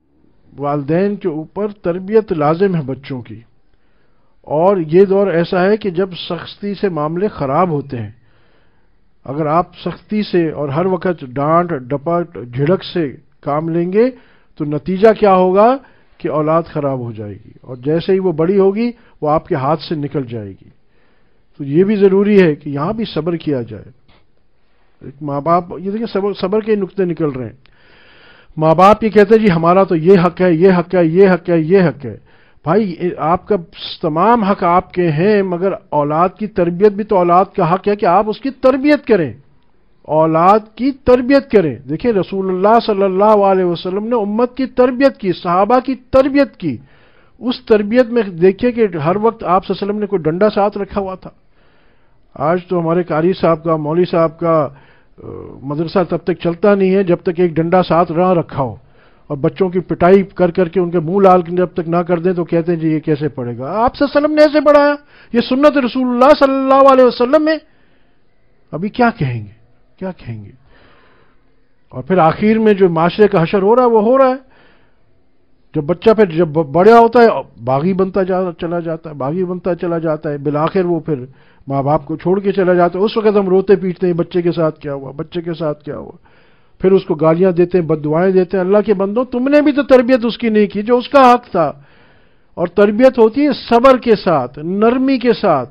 والدین کے اوپر تربیت لازم ہے بچوں کی، اور یہ دور ایسا ہے کہ جب سختی سے معاملے خراب ہوتے ہیں۔ اگر آپ سختی سے اور ہر وقت ڈانٹ ڈپٹ جھڑک سے کام لیں گے تو نتیجہ کیا ہوگا کہ اولاد خراب ہو جائے گی، اور جیسے ہی وہ بڑی ہوگی وہ آپ کے ہاتھ سے نکل جائے گی۔ تو یہ بھی ضروری ہے کہ یہاں بھی صبر کیا جائے۔ ایک ماں باپ، یہ دیکھیں صبر کے نقطے نکل رہے ہیں۔ ماں باپ یہ کہتے ہیں جی ہمارا تو یہ حق ہے، یہ حق ہے، یہ حق ہے، یہ حق ہے۔ بھائی آپ کا تمام حق آپ کے ہیں، مگر اولاد کی تربیت بھی تو اولاد کا حق ہے کہ آپ اس کی تربیت کریں، اولاد کی تربیت کریں۔ دیکھیں رسول اللہ صلی اللہ علیہ وسلم نے امت کی تربیت کی، صحابہ کی تربیت کی۔ اس تربیت میں دیکھیں کہ ہر وقت آپ صلی اللہ علیہ وسلم نے کوئی ڈنڈا ساتھ رکھا ہوا تھا۔ آج تو ہمارے قاری صاحب کا، مولوی صاحب کا مدرسہ تب تک چلتا نہیں ہے جب تک ایک ڈنڈا ساتھ نہ رکھا ہو، اور بچوں کی پٹائی کر کر کے ان کے منہ لال جب تک نہ کر دیں تو کہتے ہیں جی یہ کیسے پڑھے گا؟ آپ صلی اللہ علیہ وسلم نے ایسے پڑھایا، یہ سنت رسول اللہ صلی اللہ علیہ وسلم میں۔ ابھی کیا کہیں گے، کیا کہیں گے؟ اور پھر آخر میں جو معاشرے کا حشر ہو رہا ہے وہ ہو رہا ہے۔ جب بچہ پھر جب بڑا ہوتا ہے باغی بنتا چلا جاتا ہے، باغی بنتا چلا جاتا ہے، بالآخر وہ پھر ماں باپ کو چھوڑ کے چلا جاتا ہے۔ اس وقت ہم روتے پیٹتے ہیں بچے کے ساتھ کیا ہوا، بچے کے ساتھ کیا ہوا، پھر اس کو گالیاں دیتے ہیں، بد دعائیں دیتے ہیں۔ اللہ کے بندوں، تم نے بھی تو تربیت اس کی نہیں کی جو اس کا حق تھا۔ اور تربیت ہوتی ہے صبر کے ساتھ، نرمی کے ساتھ،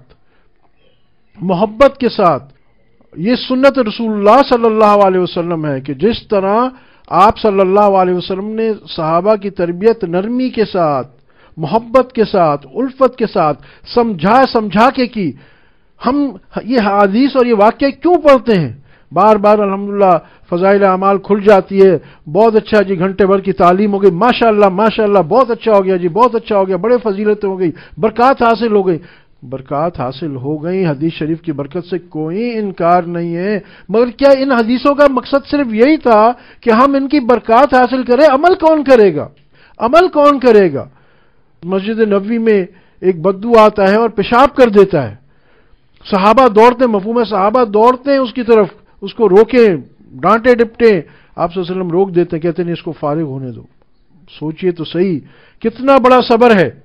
محبت کے ساتھ۔ یہ سنت رسول اللہ صلی اللہ علیہ وسلم ہے کہ جس طرح آپ صلی اللہ علیہ وسلم نے صحابہ کی تربیت نرمی کے ساتھ، محبت کے ساتھ، الفت کے ساتھ سمجھا کے کی۔ ہم یہ حدیث اور یہ واقعہ کیوں پڑھتے ہیں؟ بار بار الحمدللہ فضائل اعمال کھل جاتی ہے، بہت اچھا جی گھنٹے بھر کی تعلیم ہو گئی، ماشاءاللہ ماشاءاللہ بہت اچھا ہو گیا جی، بہت اچھا ہو گیا، بڑے فضیلتیں ہو گئی، برکات حاصل ہو گئی۔ برکات حاصل ہو گئی، حدیث شریف کی برکت سے کوئی انکار نہیں ہے، مگر کیا ان حدیثوں کا مقصد صرف یہی تھا کہ ہم ان کی برکات حاصل کریں؟ عمل کون کرے گا؟ عمل کون کرے گا؟ مسجد نبوی میں ایک بدو آتا ہے اور پیشاب کر دیتا ہے، صحابہ دوڑتے، مفہوم صحابہ دوڑتے ہیں اس کی طرف، اس کو روکیں، ڈانٹے ڈپٹے، آپ صلی اللہ علیہ وسلم روک دیتے ہیں، کہتے ہیں اس کو فارغ ہونے دو۔ سوچئے تو صحیح کتنا بڑا صبر ہے۔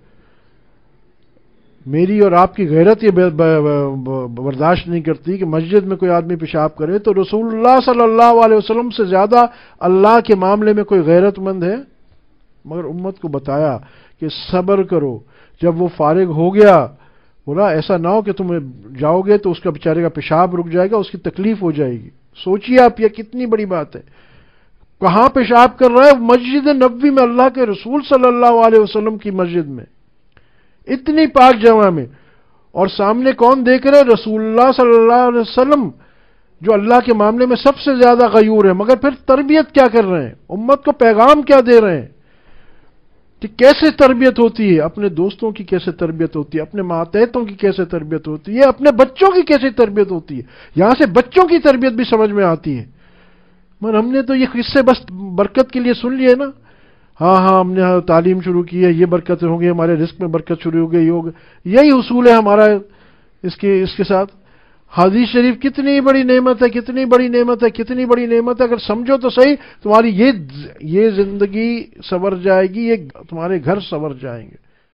میری اور آپ کی غیرت یہ برداشت نہیں کرتی کہ مسجد میں کوئی آدمی پیشاب کرے، تو رسول اللہ صلی اللہ علیہ وسلم سے زیادہ اللہ کے معاملے میں کوئی غیرت مند ہے؟ مگر امت کو بتایا کہ صبر کرو۔ جب وہ فارغ ہو گیا، بولا ایسا نہ ہو کہ تم جاؤ گے تو اس کا بیچارے کا پیشاب رک جائے گا، اس کی تکلیف ہو جائے گی۔ سوچئے آپ یہ کتنی بڑی بات ہے۔ کہاں پیشاب کر رہا ہے؟ مسجد نبوی میں، اللہ کے رسول صلی اللہ علیہ وسلم کی مسجد میں، اتنی پاک جگہ میں، اور سامنے کون دیکھ رہے؟ رسول اللہ صلی اللہ علیہ وسلم، جو اللہ کے معاملے میں سب سے زیادہ غیور ہے۔ مگر پھر تربیت کیا کر رہے ہیں؟ امت کو پیغام کیا دے رہے ہیں کہ کیسے تربیت ہوتی ہے، اپنے دوستوں کی کیسے تربیت ہوتی ہے، اپنے ماتحتوں کی کیسے تربیت ہوتی ہے، اپنے بچوں کی کیسے تربیت ہوتی ہے۔ یہاں سے بچوں کی تربیت بھی سمجھ میں آتی ہے۔ مگر ہم نے تو یہ قصے بس برکت کے لیے سن لیے نا، ہاں ہم نے تعلیم شروع کی ہے، یہ برکتیں ہوں گی، ہمارے رزق میں برکت شروع ہو گئی، یہ ہوگا، یہی حصول ہے ہمارا اس کے ساتھ۔ حدیث شریف کتنی بڑی نعمت ہے، کتنی بڑی نعمت ہے، کتنی بڑی نعمت ہے۔ اگر سمجھو تو صحیح، تمہاری یہ زندگی سنور جائے گی، یہ تمہارے گھر سنور جائیں گے۔